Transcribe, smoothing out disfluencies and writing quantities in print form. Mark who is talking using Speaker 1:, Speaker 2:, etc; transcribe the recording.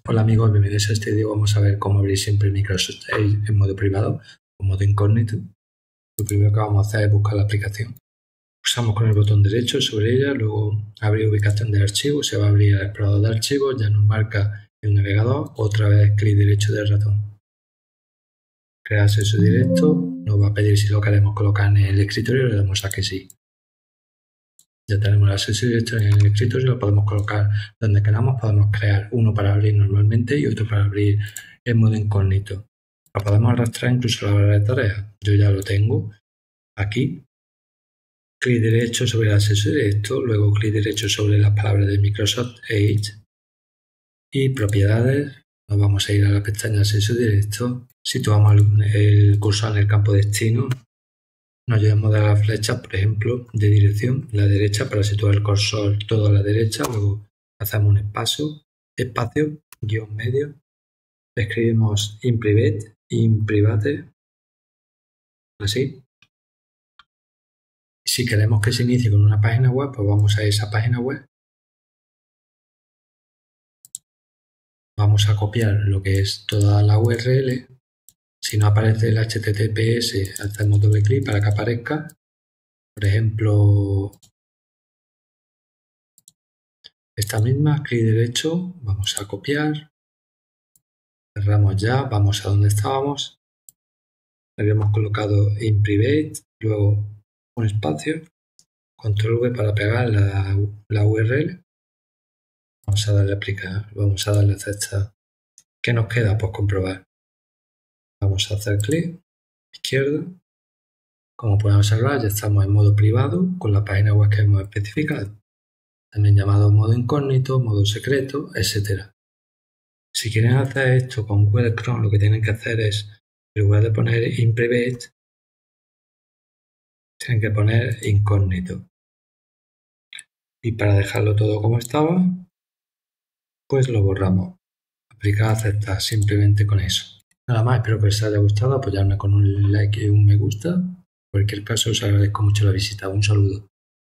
Speaker 1: Hola amigos, bienvenidos a este vídeo. Vamos a ver cómo abrir siempre Microsoft Edge en modo privado o modo incógnito. Lo primero que vamos a hacer es buscar la aplicación. Pulsamos con el botón derecho sobre ella, luego abrir ubicación del archivo, se va a abrir el explorador de archivos, ya nos marca el navegador, otra vez clic derecho del ratón. Crear acceso directo, nos va a pedir si lo queremos colocar en el escritorio, le damos a que sí. Ya tenemos el acceso directo en el escritorio, lo podemos colocar donde queramos, podemos crear uno para abrir normalmente y otro para abrir en modo incógnito. Lo podemos arrastrar incluso a la barra de tareas. Yo ya lo tengo aquí. Clic derecho sobre el acceso directo, luego clic derecho sobre las palabras de Microsoft Edge y propiedades. Nos vamos a ir a la pestaña de acceso directo, situamos el cursor en el campo destino. Nos ayudamos de las flechas, por ejemplo, de dirección, la derecha para situar el cursor todo a la derecha, luego hacemos un espacio, guión medio, escribimos in private, así. Si queremos que se inicie con una página web, pues vamos a esa página web. Vamos a copiar lo que es toda la URL. Si no aparece el HTTPS, hacemos doble clic para que aparezca. Por ejemplo, esta misma, clic derecho, vamos a copiar. Cerramos ya, vamos a donde estábamos. Habíamos colocado in private, luego un espacio, control V para pegar la URL. Vamos a darle a aplicar, vamos a darle a aceptar. ¿Qué nos queda? Pues comprobar. Vamos a hacer clic izquierdo. Como pueden observar, ya estamos en modo privado con la página web que hemos especificado. También llamado modo incógnito, modo secreto, etc. Si quieren hacer esto con Google Chrome, lo que tienen que hacer es, en lugar de poner in private, tienen que poner incógnito. Y para dejarlo todo como estaba, pues lo borramos. Aplicar, aceptar, simplemente con eso. Nada más, espero que os haya gustado, apoyarme con un like y un me gusta. En cualquier caso, os agradezco mucho la visita. Un saludo.